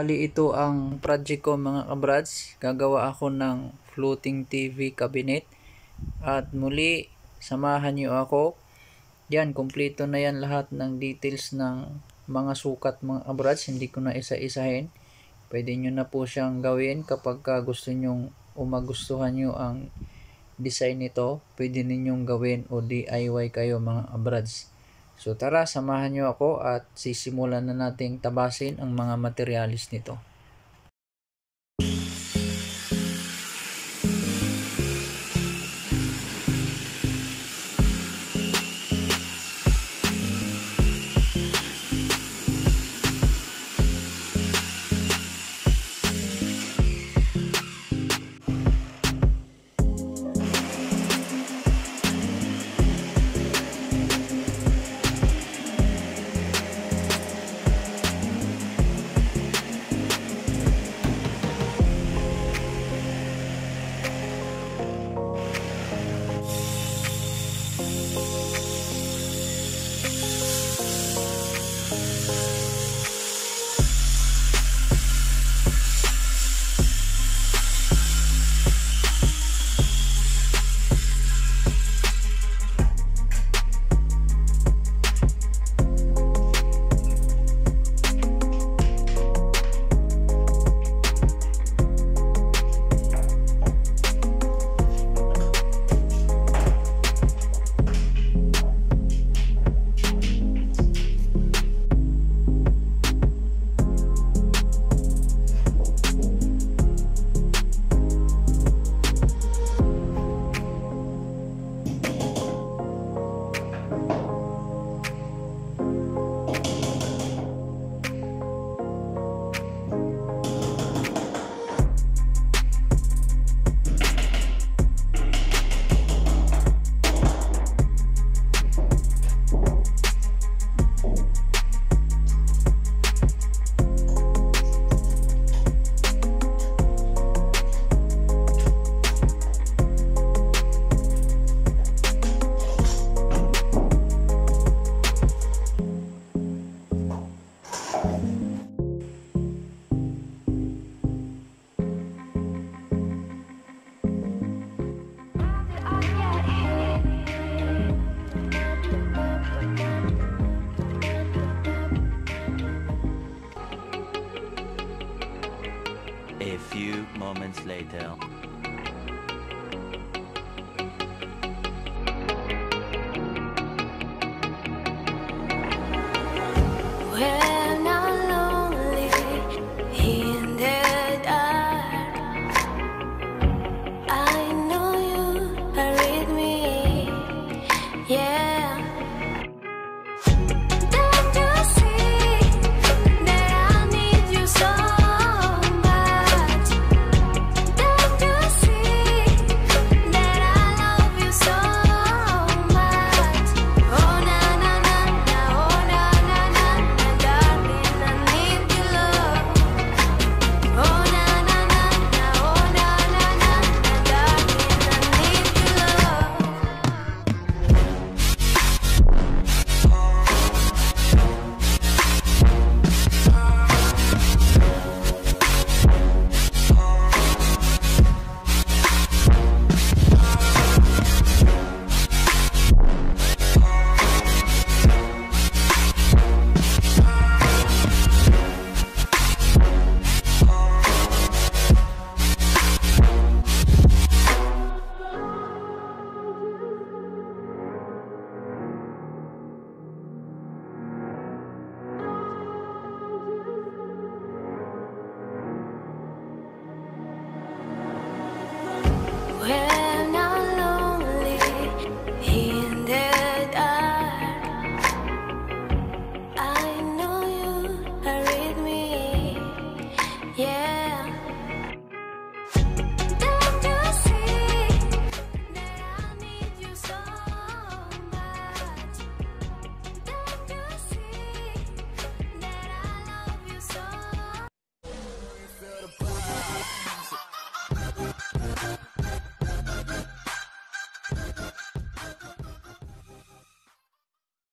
Bali ito ang project ko mga kabrads. Gagawa ako ng floating TV cabinet. At muli, samahan niyo ako. Yan, kumpleto na yan lahat ng details ng mga sukat mga kabrads. Hindi ko na isa-isahin. Pwede nyo na po siyang gawin kapag gusto nyong magustuhan nyo ang design nito. Pwede ninyong gawin o DIY kayo mga kabrads. So tara, samahan nyo ako at sisimulan na nating tabasin ang mga materialis nito. A few moments later. When I'm lonely in the dark, I know you are with me, yeah. Don't you see that I need you so much? Don't you see that I love you so much? Oh na na na na, oh na na na na, darling, I need your love. Oh na na na na, oh na na na na, darling, I need your love. When